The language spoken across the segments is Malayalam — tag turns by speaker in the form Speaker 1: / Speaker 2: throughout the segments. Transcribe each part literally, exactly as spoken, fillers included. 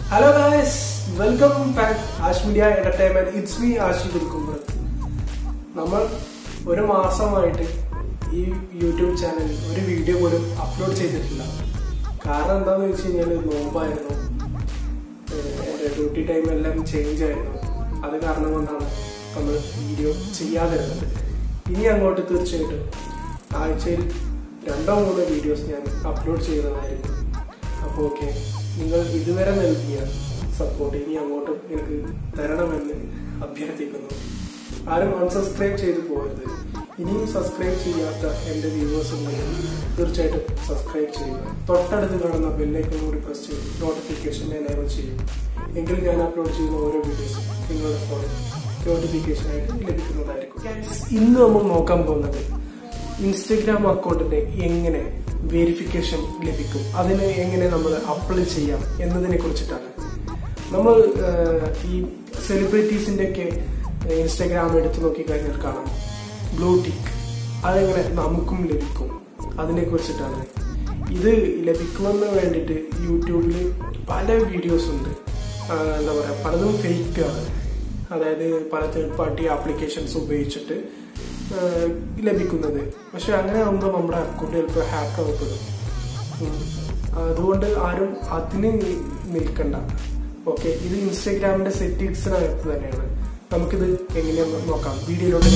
Speaker 1: Hello guys, welcome back Ash Media Entertainment. It's me Ashik Kumar. നമ്മൾ ഒരു മാസമായിട്ട് ഈ യൂട്യൂബ് ചാനലിൽ ഒരു വീഡിയോ പോലും അപ്ലോഡ് ചെയ്തിട്ടില്ല. കാരണം എന്താണെന്ന് വെച്ച് കഴിഞ്ഞാൽ നോമ്പായിരുന്നു, എൻ്റെ ഡ്യൂട്ടി ടൈം എല്ലാം ചേഞ്ച് ആയിരുന്നു. അത് കാരണം കൊണ്ടാണ് നമ്മൾ വീഡിയോ ചെയ്യാതിരുന്നത്. ഇനി അങ്ങോട്ട് തീർച്ചയായിട്ടും ആഴ്ചയിൽ രണ്ടോ മൂന്നോ വീഡിയോസ് ഞാൻ അപ്ലോഡ് ചെയ്യുന്നതായിരിക്കും. അപ്പോൾ ഓക്കെ, നിങ്ങൾ ഇതുവരെ നൽകിയ സപ്പോർട്ട് ഇനി അങ്ങോട്ടും എനിക്ക് തരണമെന്ന് അഭ്യർത്ഥിക്കുന്നു. ആരും അൺസബ്സ്ക്രൈബ് ചെയ്ത് പോകരുത്. ഇനിയും സബ്സ്ക്രൈബ് ചെയ്യാത്ത എൻ്റെ വ്യൂവേഴ്സ് ഉണ്ടെങ്കിൽ തീർച്ചയായിട്ടും സബ്സ്ക്രൈബ് ചെയ്യുക. തൊട്ടടുത്ത് കാണുന്ന ബെല്ലൈക്കൺ കൂടി പ്രസ് ചെയ്ത് നോട്ടിഫിക്കേഷൻ എനേബിൾ ചെയ്യും. എങ്കിൽ ഞാൻ അപ്ലോഡ് ചെയ്യുന്ന ഓരോ വീഡിയോസും നിങ്ങളുടെ ഫോണിൽ നോട്ടിഫിക്കേഷനായിട്ട് ലഭിക്കുന്നതായിരിക്കും. ഇന്ന് നമ്മൾ നോക്കാൻ പോകുന്നത് ഇൻസ്റ്റഗ്രാം അക്കൗണ്ടിന്റെ എങ്ങനെ വെരിഫിക്കേഷൻ ലഭിക്കും, അതിന് എങ്ങനെ നമ്മൾ അപ്ലൈ ചെയ്യാം എന്നതിനെ കുറിച്ചിട്ടാണ്. നമ്മൾ ഈ സെലിബ്രിറ്റീസിന്റെ ഒക്കെ ഇൻസ്റ്റഗ്രാം എടുത്തു നോക്കിക്കഴിഞ്ഞാൽ കാണാം ബ്ലൂ ടിക്ക്. അതെങ്ങനെ നമുക്കും ലഭിക്കും, അതിനെ കുറിച്ചിട്ടാണ്. ഇത് ലഭിക്കുമെന്ന് വേണ്ടിയിട്ട് യൂട്യൂബിൽ പല വീഡിയോസ് ഉണ്ട്. എന്താ പറയുക, പലതും ഫേക്കാണ്. അതായത് പല തേർഡ് പാർട്ടി ആപ്ലിക്കേഷൻസ് ഉപയോഗിച്ചിട്ട് ലഭിക്കുന്നത്. പക്ഷെ അങ്ങനെ ആകുമ്പോൾ നമ്മുടെ അക്കൗണ്ട് ചിലപ്പോൾ ഹാക്ക് ആവപ്പെടും. അതുകൊണ്ട് ആരും അതിന് നിൽക്കണ്ട. ഓക്കെ, ഇത് ഇൻസ്റ്റഗ്രാമിന്റെ സെറ്റിംഗ്സിനകത്ത് തന്നെയാണ്. നമുക്കിത് എങ്ങനെയാണെന്ന് നോക്കാം വീഡിയോയിലോട്ട്.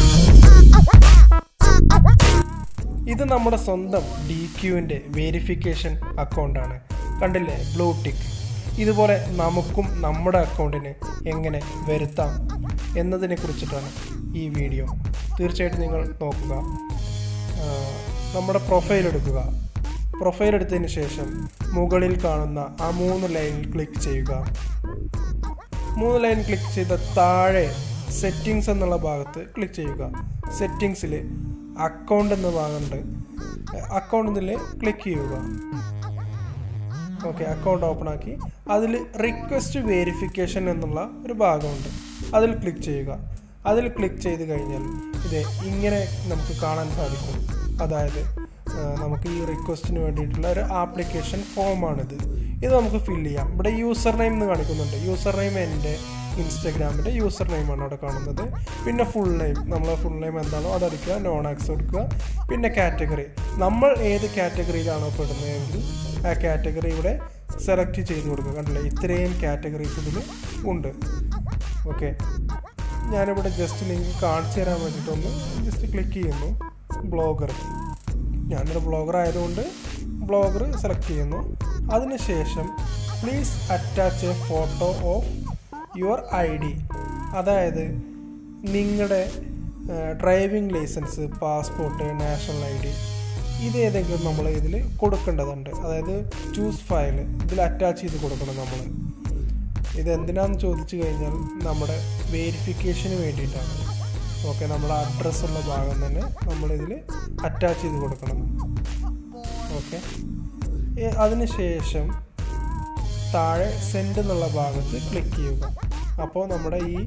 Speaker 1: ഇത് നമ്മുടെ സ്വന്തം ഡി ക്യൂവിന്റെ വെരിഫിക്കേഷൻ അക്കൗണ്ടാണ്. കണ്ടില്ലേ, ബ്ലൂ ടിക്ക്. ഇതുപോലെ നമുക്കും നമ്മുടെ അക്കൗണ്ടിന് എങ്ങനെ വരുത്താം എന്നതിനെ കുറിച്ചിട്ടാണ് ഈ വീഡിയോ. തീർച്ചയായിട്ടും നിങ്ങൾ നോക്കുക. നമ്മുടെ പ്രൊഫൈൽ എടുക്കുക. പ്രൊഫൈൽ എടുത്തതിന് ശേഷം മുകളിൽ കാണുന്ന ആ മൂന്ന് ലൈനിൽ ക്ലിക്ക് ചെയ്യുക. മൂന്ന് ലൈൻ ക്ലിക്ക് ചെയ്ത താഴെ സെറ്റിങ്സ് എന്നുള്ള ഭാഗത്ത് ക്ലിക്ക് ചെയ്യുക. സെറ്റിങ്സിൽ അക്കൗണ്ട് എന്ന ഭാഗമുണ്ട്. അക്കൗണ്ടിൽ ക്ലിക്ക് ചെയ്യുക. ഓക്കെ, അക്കൗണ്ട് ഓപ്പൺ ആക്കി അതിൽ റിക്വസ്റ്റ് വെരിഫിക്കേഷൻ എന്നുള്ള ഒരു ഭാഗമുണ്ട്. അതിൽ ക്ലിക്ക് ചെയ്യുക. അതിൽ ക്ലിക്ക് ചെയ്ത് കഴിഞ്ഞാൽ ഇത് ഇങ്ങനെ നമുക്ക് കാണാൻ സാധിക്കും. അതായത് നമുക്ക് ഈ റിക്വസ്റ്റിന് വേണ്ടിയിട്ടുള്ള ഒരു ആപ്ലിക്കേഷൻ ഫോമാണിത്. ഇത് നമുക്ക് ഫില്ല് ചെയ്യാം. ഇവിടെ യൂസർ നെയിം എന്ന് കാണിക്കുന്നുണ്ട്. യൂസർ നെയിം എൻ്റെ ഇൻസ്റ്റഗ്രാമിൻ്റെ യൂസർ നെയിമാണ് അവിടെ കാണുന്നത്. പിന്നെ ഫുൾ നെയിം, നമ്മളെ ഫുൾ നെയിം എന്താണോ അതെടുക്കുക, നോൺ ആക്സ് എടുക്കുക. പിന്നെ കാറ്റഗറി, നമ്മൾ ഏത് കാറ്റഗറിയിലാണോ പെടുന്നതെങ്കിൽ ആ കാറ്റഗറി ഇവിടെ സെലക്ട് ചെയ്ത് കൊടുക്കുക. കണ്ടില്ലേ, ഇത്രയും കാറ്റഗറീസ് ഇതിൽ ഉണ്ട്. ഓക്കെ, ഞാനിവിടെ ജസ്റ്റ് നിങ്ങൾക്ക് കാണിച്ചു തരാൻ വേണ്ടിയിട്ടൊന്ന് ജസ്റ്റ് ക്ലിക്ക് ചെയ്യുന്നു. ബ്ലോഗർ, ഞാനൊരു ബ്ലോഗർ ആയതുകൊണ്ട് ബ്ലോഗർ സെലക്ട് ചെയ്യുന്നു. അതിനുശേഷം please attach a photo of your I D. അതായത് നിങ്ങളുടെ driving licence, passport, national I D, ഇതേതെങ്കിലും നമ്മൾ ഇതിൽ കൊടുക്കേണ്ടതുണ്ട്. അതായത് ചൂസ് ഫയൽ ഇതിൽ അറ്റാച്ച് ചെയ്ത് കൊടുക്കണം നമ്മൾ. ഇതെന്തിനാണെന്ന് ചോദിച്ചു കഴിഞ്ഞാൽ നമ്മുടെ വെരിഫിക്കേഷന് വേണ്ടിയിട്ടാണ്. ഓക്കെ, നമ്മുടെ അഡ്രസ്സുള്ള ഭാഗം തന്നെ നമ്മളിതിൽ അറ്റാച്ച് ചെയ്ത് കൊടുക്കണം. ഓക്കെ, അതിനുശേഷം താഴെ സെൻഡ് എന്നുള്ള ഭാഗത്ത് ക്ലിക്ക് ചെയ്യുക. അപ്പോൾ നമ്മുടെ ഈ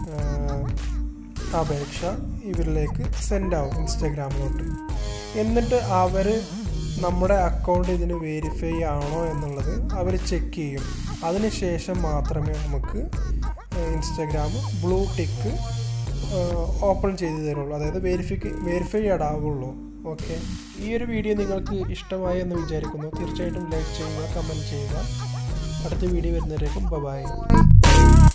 Speaker 1: അപേക്ഷ ഇവരിലേക്ക് സെൻഡ് ആവും, ഇൻസ്റ്റഗ്രാമിലോട്ട്. എന്നിട്ട് അവർ നമ്മുടെ അക്കൗണ്ട് ഇതിന് വെരിഫൈ ആണോ എന്നുള്ളത് അവർ ചെക്ക് ചെയ്യും. അതിനുശേഷം മാത്രമേ നമുക്ക് ഇൻസ്റ്റഗ്രാം ബ്ലൂ ടിക്ക് ഓപ്പൺ ചെയ്ത് തരുള്ളൂ. അതായത് വെരിഫിക്ക് വെരിഫൈ ആവുള്ളൂ. ഓക്കെ, ഈ ഒരു വീഡിയോ നിങ്ങൾക്ക് ഇഷ്ടമായി എന്ന് വിചാരിക്കുന്നു. തീർച്ചയായിട്ടും ലൈക്ക് ചെയ്യുക, കമൻറ്റ് ചെയ്യുക. അടുത്ത വീഡിയോ വരുന്നവരേക്കും ബൈ.